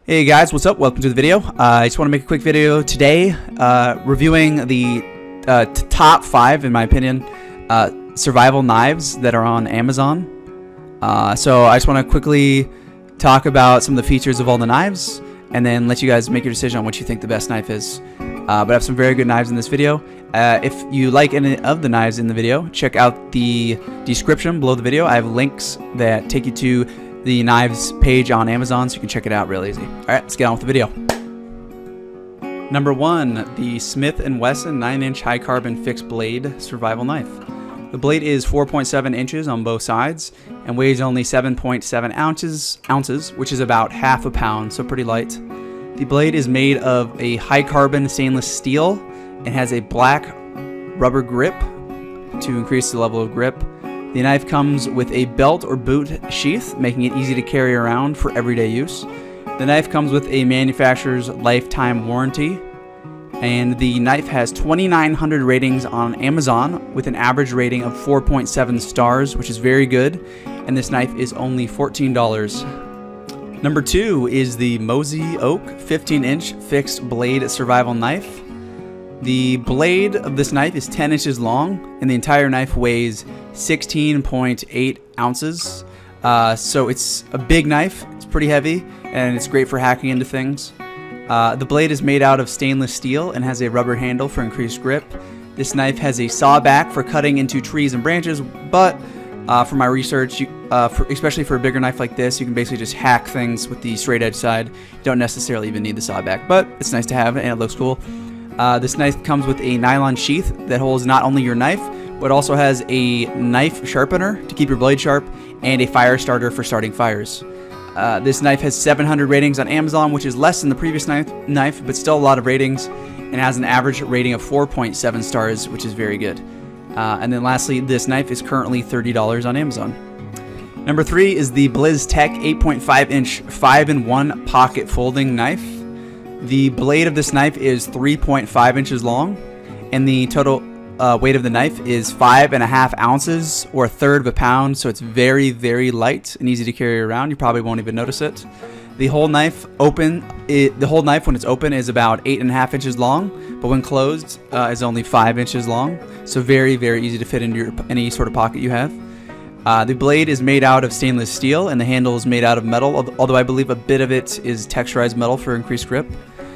Hey guys, what's up? Welcome to the video. I just want to make a quick video today reviewing the top 5, in my opinion, survival knives that are on Amazon. So I just want to quickly talk about some of the features of all the knives and then let you guys make your decision on what you think the best knife is. But I have some very good knives in this video. If you like any of the knives in the video, check out the description below the video. I have links that take you to the knives page on Amazon, so you can check it out real easy. Alright, let's get on with the video. Number 1, the Smith & Wesson 9-inch high carbon fixed blade survival knife. The blade is 4.7 inches on both sides and weighs only 7.7 ounces, which is about half a pound, so pretty light. The blade is made of a high carbon stainless steel and has a black rubber grip to increase the level of grip. The knife comes with a belt or boot sheath, making it easy to carry around for everyday use. The knife comes with a manufacturer's lifetime warranty, and the knife has 2,900 ratings on Amazon with an average rating of 4.7 stars, which is very good, and this knife is only $14. Number 2 is the Mosey Oak 15-inch fixed blade survival knife. The blade of this knife is 10 inches long, and the entire knife weighs 16.8 ounces. So it's a big knife, it's pretty heavy, and it's great for hacking into things. The blade is made out of stainless steel and has a rubber handle for increased grip. This knife has a saw back for cutting into trees and branches, but from my research, especially for a bigger knife like this, you can basically just hack things with the straight edge side. You don't necessarily even need the saw back, but it's nice to have and it looks cool. This knife comes with a nylon sheath that holds not only your knife, but also has a knife sharpener to keep your blade sharp and a fire starter for starting fires. This knife has 700 ratings on Amazon, which is less than the previous knife, but still a lot of ratings, and has an average rating of 4.7 stars, which is very good. And then lastly, this knife is currently $30 on Amazon. Number 3 is the BlizzTech 8.5-inch 5-in-1 pocket folding knife. The blade of this knife is 3.5 inches long, and the total weight of the knife is 5.5 ounces, or a third of a pound, so it's very, very light and easy to carry around. You probably won't even notice it. The whole knife, when it's open, is about 8.5 inches long, but when closed, is only 5 inches long, so very, very easy to fit into any sort of pocket you have. The blade is made out of stainless steel, and the handle is made out of metal, although I believe a bit of it is texturized metal for increased grip.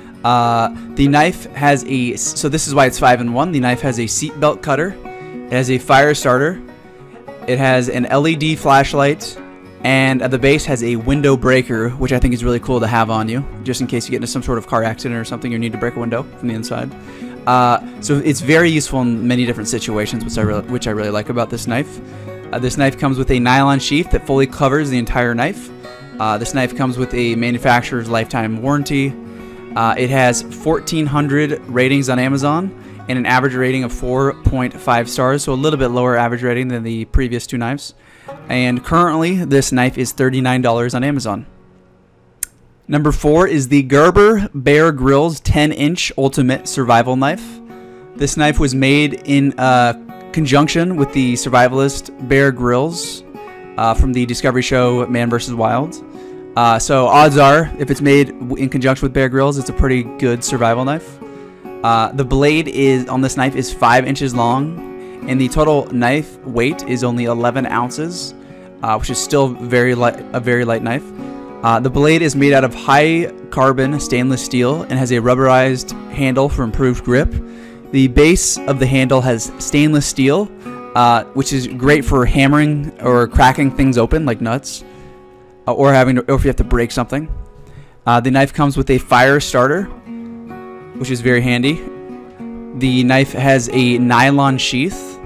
The knife has so this is why it's 5-in-1. The knife has a seat belt cutter, it has a fire starter, it has an LED flashlight, and at the base has a window breaker, which I think is really cool to have on you, just in case you get into some sort of car accident or something, you need to break a window from the inside. So it's very useful in many different situations, which I really like about this knife. This knife comes with a nylon sheath that fully covers the entire knife. This knife comes with a manufacturer's lifetime warranty. It has 1,400 ratings on Amazon and an average rating of 4.5 stars, so a little bit lower average rating than the previous 2 knives. And currently, this knife is $39 on Amazon. Number 4 is the Gerber Bear Grylls 10-inch Ultimate Survival Knife. This knife was made in conjunction with the survivalist Bear Grylls from the Discovery show Man vs. Wild. So odds are, if it's made in conjunction with Bear Grylls, it's a pretty good survival knife. The blade on this knife is 5 inches long, and the total knife weight is only 11 ounces, which is still a very light knife. The blade is made out of high carbon stainless steel and has a rubberized handle for improved grip. The base of the handle has stainless steel, which is great for hammering or cracking things open like nuts, or if you have to break something. The knife comes with a fire starter, which is very handy. The knife has a nylon sheath,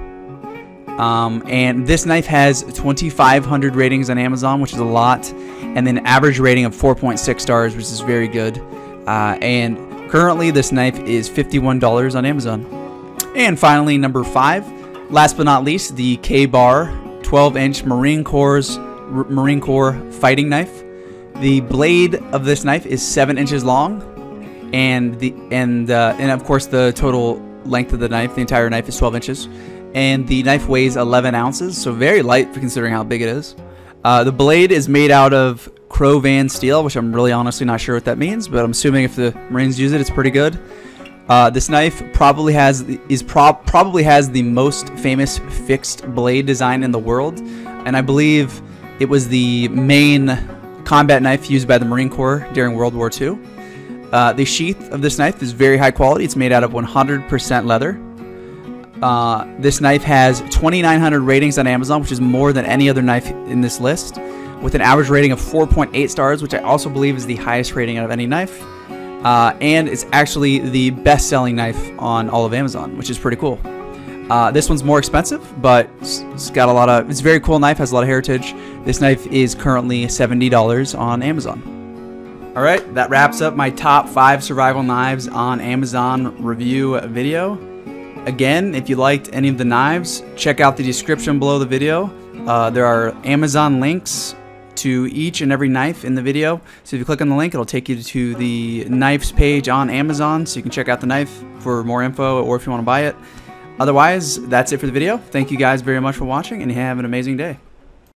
and this knife has 2,500 ratings on Amazon, which is a lot, and then average rating of 4.6 stars, which is very good. And currently, this knife is $51 on Amazon. And finally, number 5, last but not least, the Ka-Bar 12-inch Marine Corps fighting knife. The blade of this knife is 7 inches long, and of course the total length of the knife, the entire knife, is 12 inches. And the knife weighs 11 ounces, so very light for considering how big it is. The blade is made out of Crovan steel, which I'm really honestly not sure what that means, but I'm assuming if the Marines use it, it's pretty good. This knife probably has the most famous fixed blade design in the world, and I believe it was the main combat knife used by the Marine Corps during World War II. The sheath of this knife is very high quality. It's made out of 100% leather. This knife has 2,900 ratings on Amazon, which is more than any other knife in this list, with an average rating of 4.8 stars, which I also believe is the highest rating out of any knife. And it's actually the best-selling knife on all of Amazon, which is pretty cool. This one's more expensive, but it's got a lot of. It's a very cool knife, has a lot of heritage. This knife is currently $70 on Amazon. All right, that wraps up my top 5 survival knives on Amazon review video. Again, if you liked any of the knives, check out the description below the video. There are Amazon links to each and every knife in the video. So if you click on the link, it'll take you to the knives page on Amazon, so you can check out the knife for more info or if you want to buy it. Otherwise, that's it for the video. Thank you guys very much for watching, and have an amazing day.